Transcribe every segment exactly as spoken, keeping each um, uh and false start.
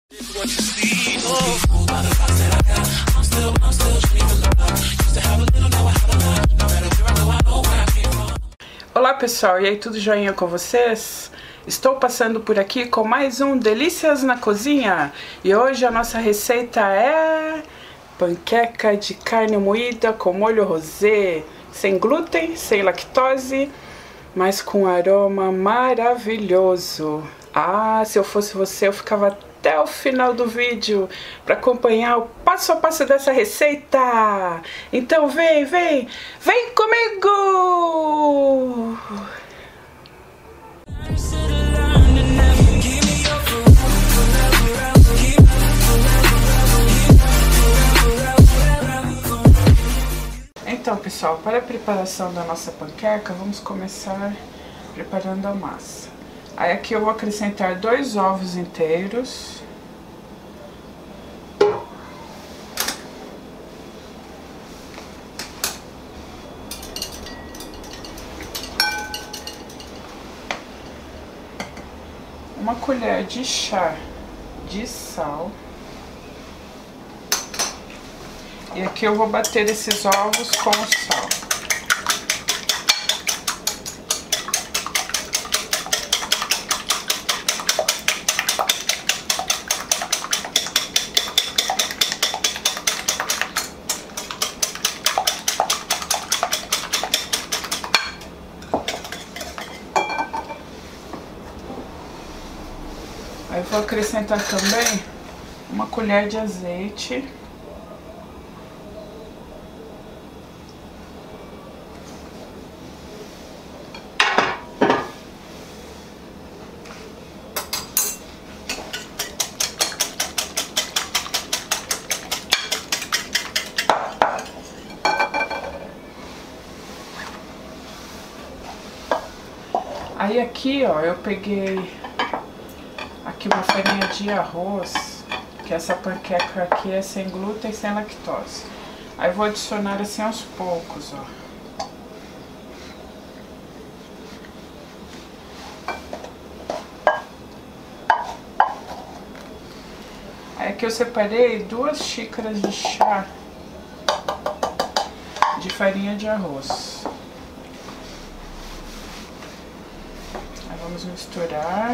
Olá pessoal, e aí, tudo joinha com vocês? Estou passando por aqui com mais um Delícias na Cozinha. E hoje a nossa receita é panqueca de carne moída com molho rosé, sem glúten, sem lactose, mas com aroma maravilhoso. Ah, se eu fosse você, eu ficava até o final do vídeo para acompanhar o passo a passo dessa receita. Então vem, vem, vem comigo! Então pessoal, para a preparação da nossa panqueca, vamos começar preparando a massa. Aí aqui eu vou acrescentar dois ovos inteiros. Uma colher de chá de sal. E aqui eu vou bater esses ovos com o sal. Aí eu vou acrescentar também uma colher de azeite. Aí aqui, ó, eu peguei aqui uma farinha de arroz, que essa panqueca aqui é sem glúten e sem lactose. Aí vou adicionar assim aos poucos, ó. Aí aqui eu separei duas xícaras de chá de farinha de arroz. Aí vamos misturar.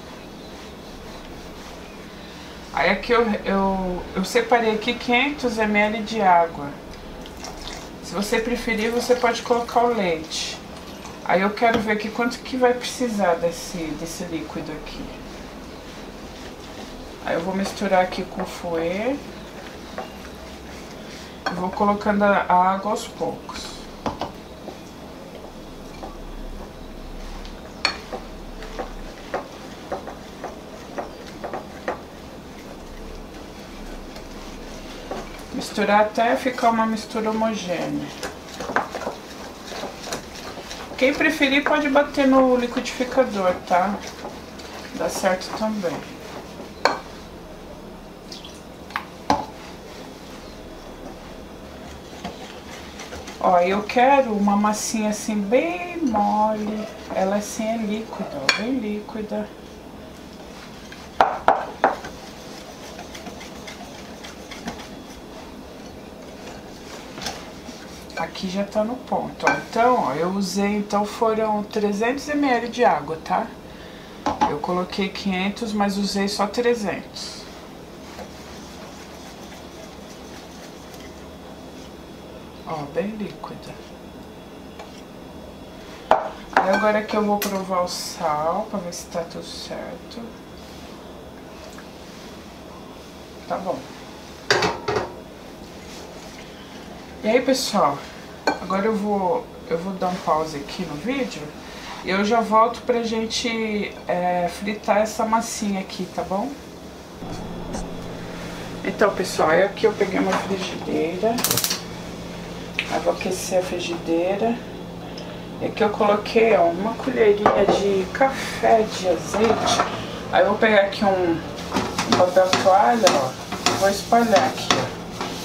Aí aqui eu, eu, eu separei aqui quinhentos mililitros de água. Se você preferir, você pode colocar o leite. Aí eu quero ver aqui quanto que vai precisar desse, desse líquido aqui. Aí eu vou misturar aqui com o fouet. E vou colocando a água aos poucos. Misturar até ficar uma mistura homogênea. Quem preferir pode bater no liquidificador, tá? Dá certo também. Ó, eu quero uma massinha assim bem mole. Ela assim é líquida, ó, bem líquida. Aqui já tá no ponto, ó. Então, ó, eu usei, então foram trezentos mililitros de água, tá? Eu coloquei quinhentos, mas usei só trezentos. Ó, bem líquida. Aí agora aqui eu vou provar o sal, pra ver se tá tudo certo. Tá bom. E aí, pessoal, agora eu vou, eu vou dar um pause aqui no vídeo e eu já volto pra gente é, fritar essa massinha aqui, tá bom? Então, pessoal, aqui eu peguei uma frigideira, aí vou aquecer a frigideira. E aqui eu coloquei, ó, uma colherinha de café de azeite. Aí eu vou pegar aqui um, um papel toalha, ó, e vou espalhar aqui, ó.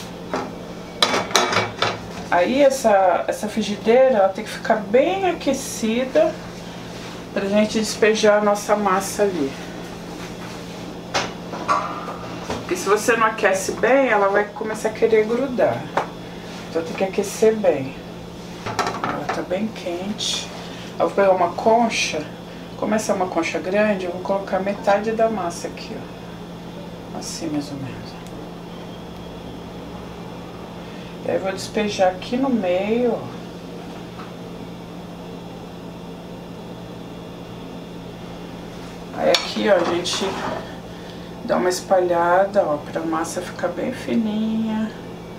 Aí essa, essa frigideira, ela tem que ficar bem aquecida pra gente despejar a nossa massa ali. Porque se você não aquece bem, ela vai começar a querer grudar. Então tem que aquecer bem. Ela tá bem quente. Eu vou pegar uma concha. Como essa é uma concha grande, eu vou colocar metade da massa aqui, ó. Assim, mais ou menos. E aí eu vou despejar aqui no meio, ó. Aí aqui, ó, a gente dá uma espalhada, ó, pra massa ficar bem fininha.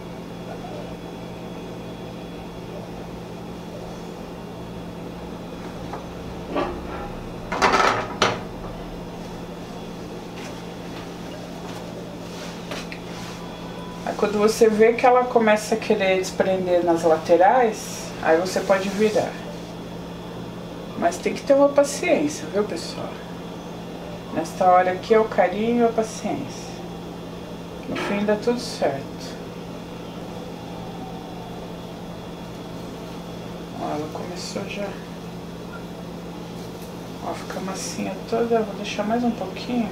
Aí quando você vê que ela começa a querer desprender nas laterais, aí você pode virar. Mas tem que ter uma paciência, viu, pessoal? Nesta hora aqui é o carinho e a paciência. No fim dá tudo certo. Ó, ela começou já. Ó, fica a massinha toda. Vou deixar mais um pouquinho.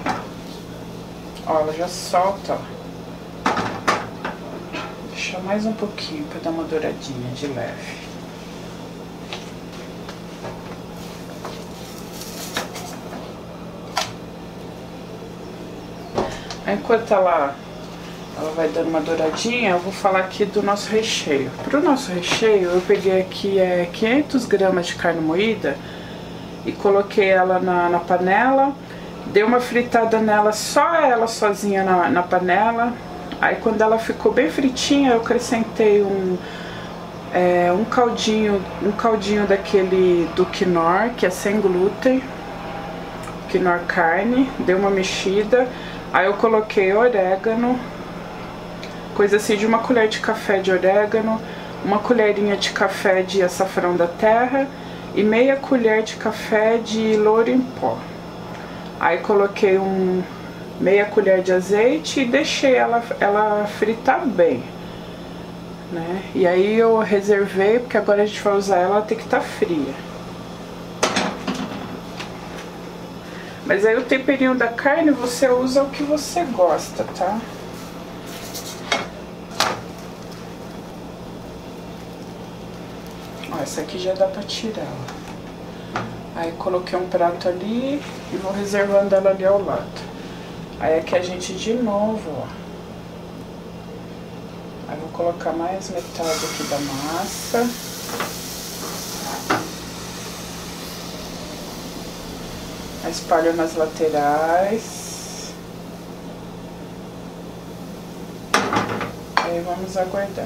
Ó, ela já solta, ó. Vou deixar mais um pouquinho pra dar uma douradinha de leve. Enquanto ela, ela vai dando uma douradinha, eu vou falar aqui do nosso recheio. Para o nosso recheio, eu peguei aqui é, quinhentas gramas de carne moída e coloquei ela na, na panela. Dei uma fritada nela, só ela sozinha na, na panela. Aí quando ela ficou bem fritinha, eu acrescentei um, é, um caldinho, um caldinho daquele do Knorr, que é sem glúten. Knorr carne, dei uma mexida. Aí eu coloquei orégano, coisa assim de uma colher de café de orégano, uma colherinha de café de açafrão da terra e meia colher de café de louro em pó. Aí coloquei um meia colher de azeite e deixei ela, ela fritar bem, né? E aí eu reservei, porque agora a gente vai usar ela, ela tem que estar fria. Mas aí o temperinho da carne você usa o que você gosta, tá? Ó, essa aqui já dá pra tirar, ó. Aí coloquei um prato ali e vou reservando ela ali ao lado. Aí aqui a gente de novo, ó. Aí vou colocar mais metade aqui da massa. Espalho nas laterais. Aí vamos aguardar.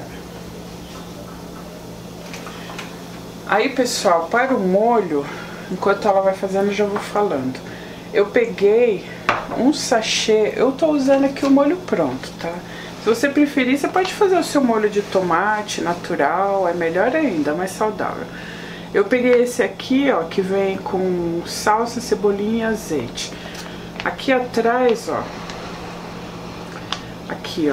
Aí, pessoal, para o molho, enquanto ela vai fazendo, eu já vou falando. Eu peguei um sachê, eu tô usando aqui o molho pronto, tá? Se você preferir, você pode fazer o seu molho de tomate natural, é melhor ainda, mais saudável. Eu peguei esse aqui, ó, que vem com salsa, cebolinha e azeite. Aqui atrás, ó. Aqui, ó.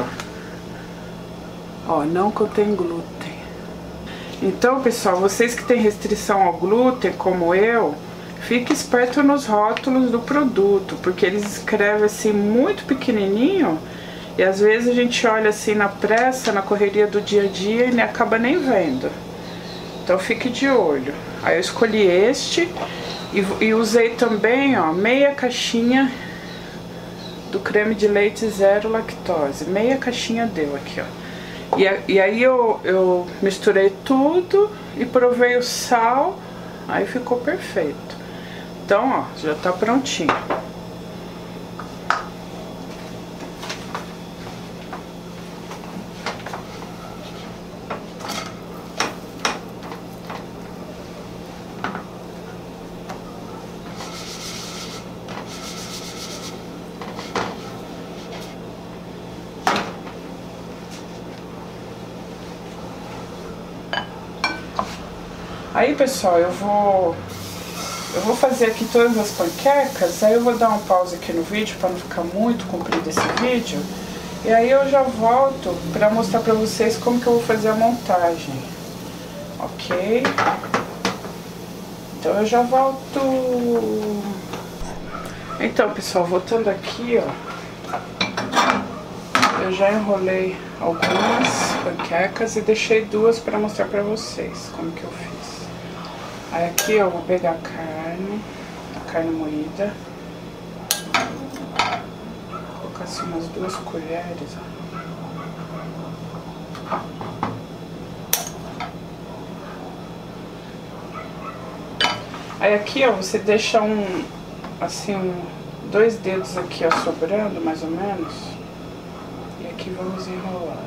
Ó, não contém glúten. Então, pessoal, vocês que têm restrição ao glúten, como eu, fique esperto nos rótulos do produto, porque eles escrevem assim muito pequenininho e às vezes a gente olha assim na pressa, na correria do dia a dia e acaba nem vendo. Então fique de olho. Aí eu escolhi este e, e usei também, ó, meia caixinha do creme de leite zero lactose. Meia caixinha deu aqui, ó. E, e aí eu, eu misturei tudo e provei o sal, aí ficou perfeito. Então, ó, já tá prontinho. Aí, pessoal, eu vou eu vou fazer aqui todas as panquecas, aí eu vou dar um pause aqui no vídeo para não ficar muito comprido esse vídeo. E aí eu já volto para mostrar para vocês como que eu vou fazer a montagem. Ok? Então eu já volto. Então, pessoal, voltando aqui, ó. eu já enrolei algumas panquecas e deixei duas para mostrar para vocês como que eu fiz. Aí aqui eu vou pegar a carne, a carne moída, vou colocar assim umas duas colheres, ó. Aí aqui, ó, você deixa um, assim, um, dois dedos aqui, ó, sobrando, mais ou menos. E aqui vamos enrolar.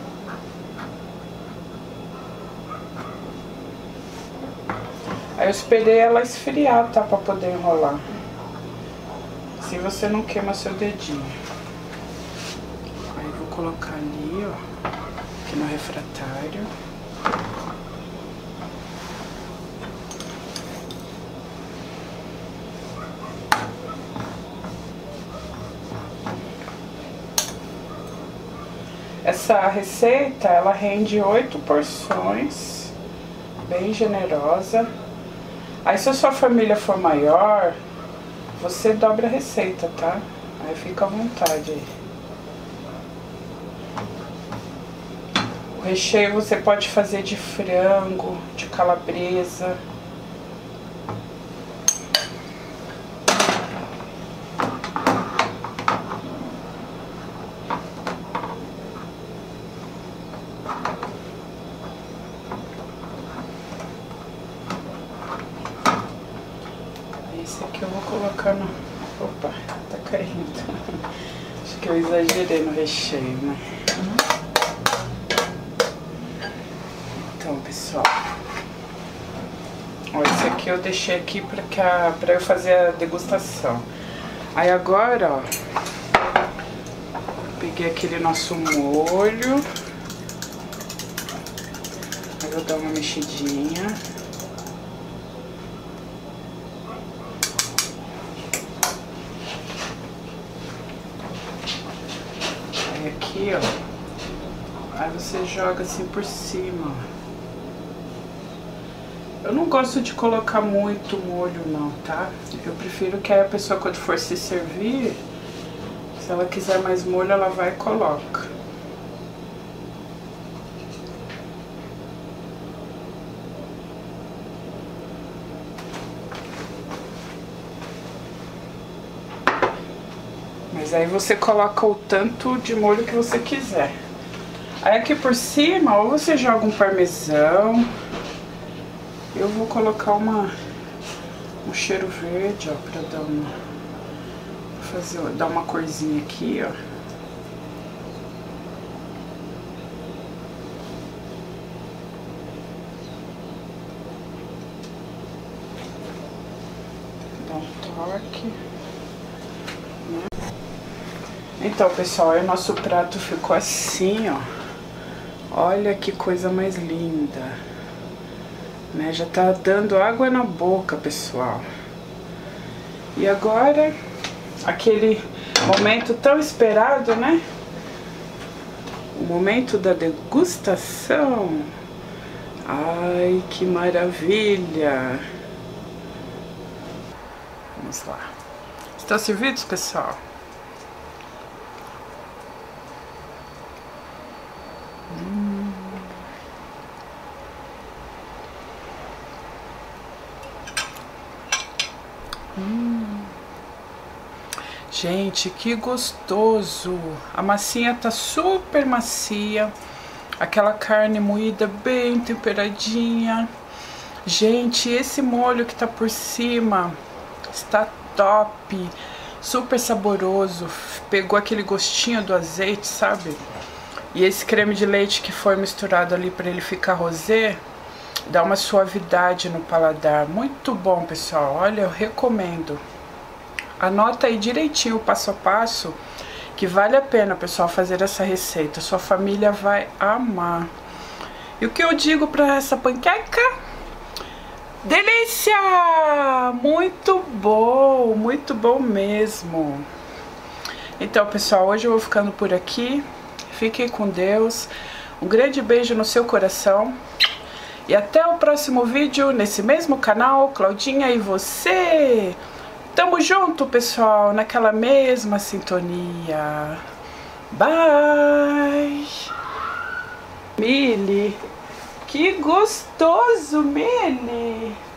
Aí eu esperei ela esfriar, tá, pra poder enrolar. Assim você não queima seu dedinho. Aí eu vou colocar ali, ó, aqui no refratário. Essa receita, ela rende oito porções, bem generosa. Aí se a sua família for maior, você dobra a receita, tá? Aí fica à vontade aí. O recheio você pode fazer de frango, de calabresa. Esse aqui eu vou colocar no... Opa, tá caindo. Acho que eu exagerei no recheio, né? Então, pessoal, ó, esse aqui eu deixei aqui pra, cá, pra eu fazer a degustação. Aí agora, ó, peguei aquele nosso molho. Aí eu vou dar uma mexidinha. Aqui, ó, aí você joga assim por cima, ó. Eu não gosto de colocar muito molho não, tá? Eu prefiro que aí a pessoa, quando for se servir, se ela quiser mais molho, ela vai e coloca. Mas aí você coloca o tanto de molho que você quiser. Aí aqui por cima, ou você joga um parmesão. Eu vou colocar uma, um cheiro verde, ó, pra dar uma, fazer, dar uma corzinha aqui, ó. Dá um toque. Então, pessoal, aí o nosso prato ficou assim, ó. Olha que coisa mais linda. Né? Já tá dando água na boca, pessoal. E agora, aquele momento tão esperado, né? O momento da degustação. Ai, que maravilha! Vamos lá. Estão servidos, pessoal? Hum. Hum. Gente, que gostoso! A massinha tá super macia, aquela carne moída bem temperadinha. Gente, esse molho que tá por cima está top, super saboroso, pegou aquele gostinho do azeite, sabe? E esse creme de leite que foi misturado ali para ele ficar rosé, dá uma suavidade no paladar. Muito bom, pessoal. Olha, eu recomendo. Anota aí direitinho o passo a passo, que vale a pena, pessoal, fazer essa receita. Sua família vai amar. E o que eu digo para essa panqueca? Delícia! Muito bom, muito bom mesmo. Então, pessoal, hoje eu vou ficando por aqui. Fiquem com Deus. Um grande beijo no seu coração. E até o próximo vídeo nesse mesmo canal, Claudinha e você. Tamo junto, pessoal, naquela mesma sintonia. Bye! Mili, que gostoso, Mili!